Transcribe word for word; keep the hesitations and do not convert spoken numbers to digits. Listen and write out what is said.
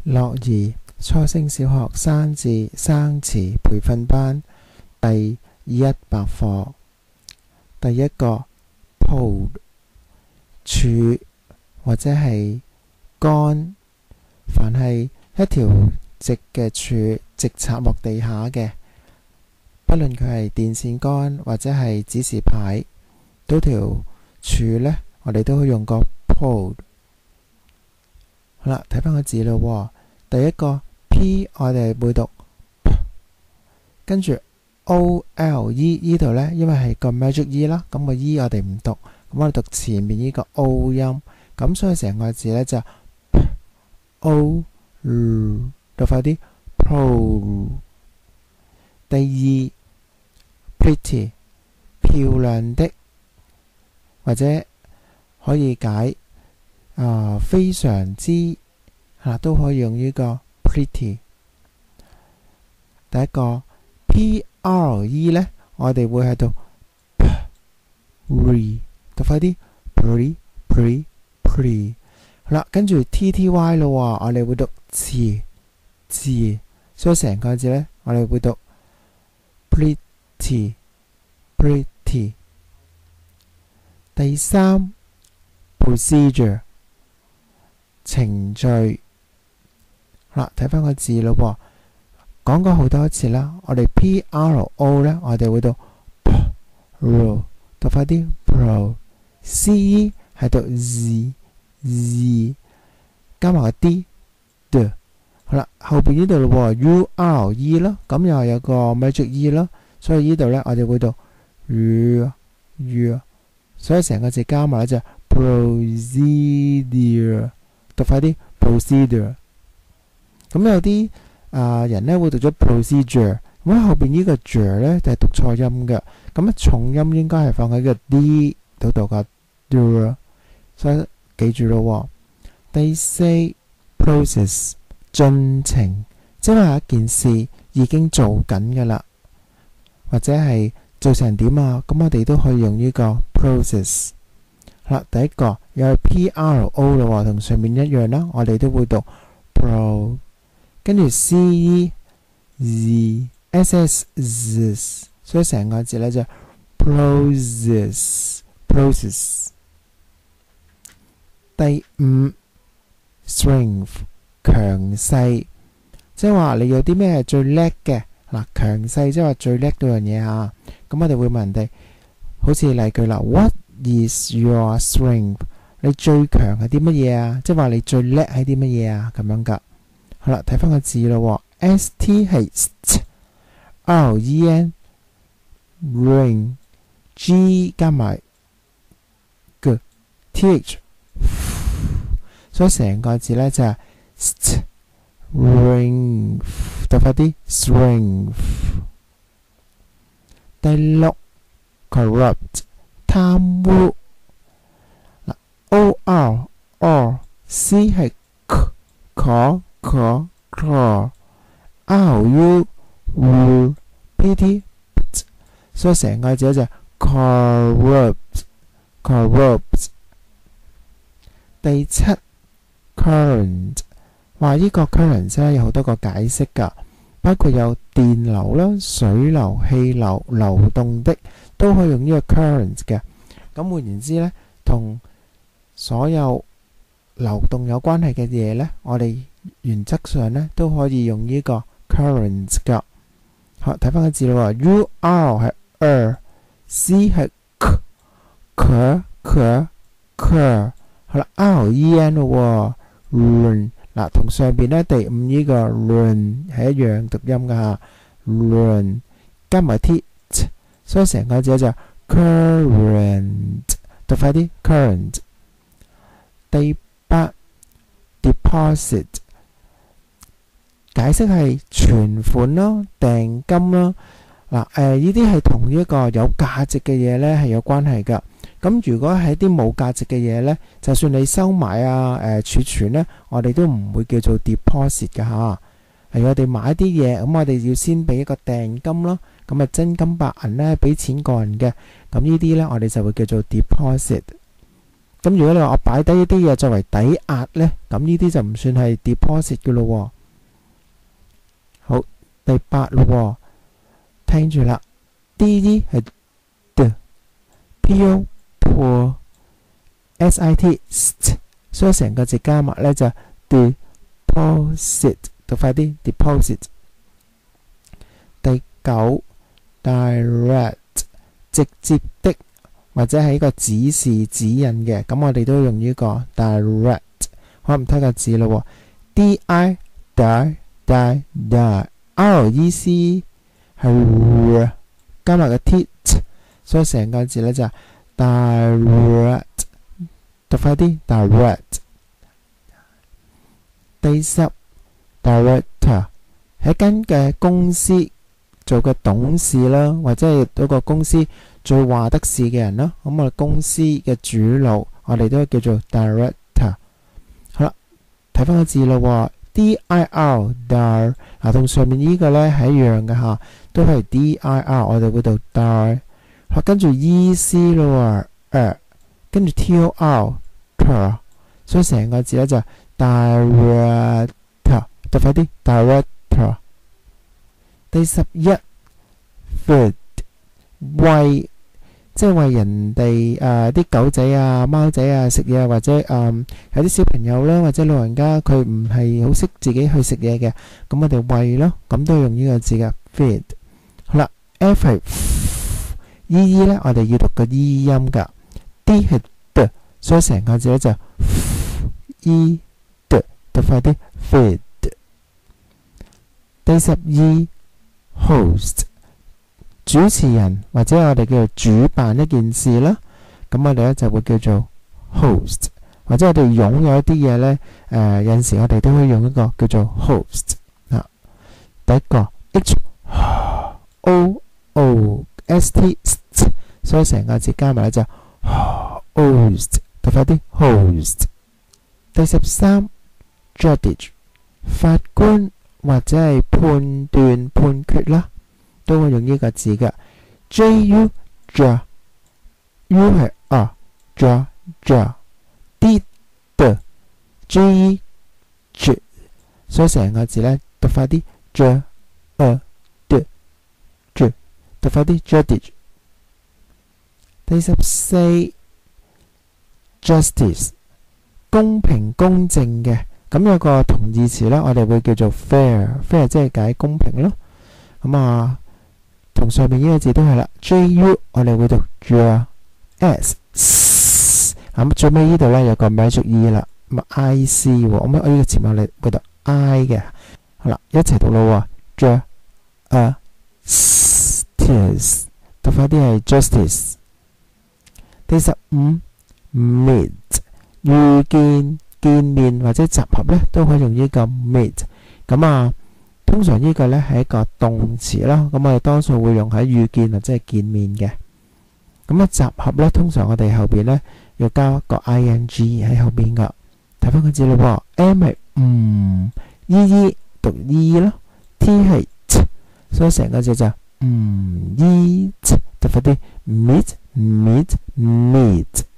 樂兒初升小學生字生詞培訓班第一百課。第一個 pole 柱或者係杆，凡係一條直嘅柱直插落地下嘅，不論佢係電線杆或者係指示牌，嗰條柱呢，我哋都可以用個 pole。好啦，睇翻個字咯。第一個 P 我哋會讀 P， 跟住 O L E 呢度呢，因為係個 magic E 啦，咁個 E 我哋唔讀，咁我哋讀前面呢個 O 音，咁所以成個字呢就 P O L， 讀快啲 Pro。第二 pretty 漂亮的，或者可以解啊、呃、非常之啊都可以用呢個 pretty。第一個 P R E 呢，我哋會喺度 pre， 讀快啲 pre pre pre。好啦，跟住 T T Y 咯，我哋會讀字字，所以成個字呢，我哋會讀 pretty pretty。第三 procedure 程序。好啦，睇翻個字咯，講過好多次啦。我哋 P R O 呢，我哋會讀 pro， 讀快啲 pro。C E 係讀 z z， 加埋個 d d。好啦，後邊呢度咯 U R E 咯，咁又有個 magic E 咯，所以呢度呢，我哋會讀 u u， 所以成個字加埋就 procedure， 讀快啲 procedure。咁有啲啊、呃、人咧會讀咗 procedure， 咁後邊呢個 j 咧就係讀錯音嘅，咁啊重音應該係放喺個 d 度度噶 ，do， 所以記住咯。第四 process 進程，即係一件事已經做緊噶啦，或者係做成點啊，咁我哋都可以用呢個 process。好啦，第一個有 P R O 咯，同上面一樣啦，我哋都會讀 pro。跟住 C E Z S S Z， 所以成個字咧就 process process。第五 strength 強勢，即係話你有啲咩係最叻嘅嗱，強勢即係話最叻嗰樣嘢啊。咁我哋會問人哋，好似例句啦 ，What is your strength？ 你最強係啲乜嘢啊？即係話你最叻係啲乜嘢啊？咁樣噶。好啦，睇翻個字咯 ，S T 係 st，R E N ring G 加埋 G T H， 所以成個字咧就係 st ring， 讀快啲 strength。第六 corrupt 貪污，嗱 O R R C 係 k k k k R U U P T， 所以成個字就係 corrupt corrupt。第七 current， 話呢個 current 咧有好多個解釋噶，包括有電流啦、水流、氣流、流動的，都可以用呢個 current 嘅。咁換言之咧，同所有流動有關係嘅嘢咧，我哋原則上咧都可以用呢個 current 噶。好，睇翻個字咯 ，U R 係 er，C 係 k k k k， 好啦 ，R E N 咯 ，run 嗱，同上邊咧第五呢個 run 係一樣讀音噶吓 ，run 加埋 t， 所以成個字就 current， 讀快啲 current。第八 deposit。解釋係存款啦、訂金啦，嗱誒呢啲係同呢一個有價值嘅嘢咧係有關係噶。咁如果係啲冇價值嘅嘢咧，就算你收買啊、誒、呃、儲存咧，我哋都唔會叫做 deposit 噶嚇。係我哋買啲嘢，咁我哋要先俾一個訂金咯，咁啊真金白銀咧俾錢個人嘅，咁呢啲咧我哋就會叫做 deposit。 咁如果你話我擺低一啲嘢作為抵押咧，咁呢啲就唔算係 deposit 嘅咯。好，第八咯，聽住啦 ，D 呢係 d，P O poor，S I T st， 所以成個字加埋咧就 deposit， 讀快啲 deposit。第九 direct， 直接的或者係一個指示指引嘅，咁我哋都用呢個 direct。好，唔睇個字咯 ，D I di di di R E C 係加埋個 t， 所以成個字咧就 direct， 讀快啲 direct。第十 director 係一間嘅公司做嘅董事啦，或者係嗰個公司最話得事嘅人啦。咁我哋公司嘅主腦，我哋都叫做 director。好啦，睇翻個字咯 ，D I R dir， 嗱同上面呢個咧係一樣嘅吓，都係 D I R， 我哋會讀 dir。好，跟住 E C 咯，誒，跟住 T O R ter， 所以成個字咧就 director， 讀快啲 director。第十一 feed， 餵，即係餵人哋誒啲狗仔啊、貓仔啊食嘢，或者誒、呃、有啲小朋友啦，或者老人家佢唔係好識自己去食嘢嘅，咁我哋餵咯，咁都用呢個字嘅 feed。好啦 ，F 係 E E 咧，我哋要讀個 E 音噶 ，D 係 D， 所以成個字咧就 E D， 讀快啲 feed。第十二 host， 主持人或者我哋叫做主辦一件事啦，咁我哋咧就會叫做 host， 或者我哋擁有一啲嘢咧，誒、呃、有陣時我哋都可以用一個叫做 host 啊。第一個 H O O S T， 所以成個字加埋咧就 host， 讀快啲 host。第十三 judge， 法官或者係判斷判決啦，都會用呢個字嘅 J U J U 係 啊 J J D D J E J， 所以成個字咧讀快啲 J A D J， 讀快啲 judge。第十四 justice， 公平公正嘅。咁有個同義詞咧，我哋會叫做 fair，fair 即係解公平咯。咁啊，同上面呢個字都係啦 ，J U 我哋會讀 J S。咁最尾呢度咧有個 magic E 啦，咁 I C 喎，咁我呢個前面我哋會讀 I 嘅。好啦，一齊讀咯 ，J A S T I C， 讀快啲係 justice。第十五 meet， 遇見。見面或者集合咧，都可以用呢個 meet。咁啊，通常呢個咧係一個動詞啦。咁我哋多數會用喺遇見或者係見面嘅。咁啊，集合咧，通常我哋後邊咧要加個 ing 喺後邊噶。睇翻個字咯 ，M 係唔 ，E E 讀 E 咯 ，T 係 T， 所以成個字就唔 E T， 讀快啲 meet meet meet。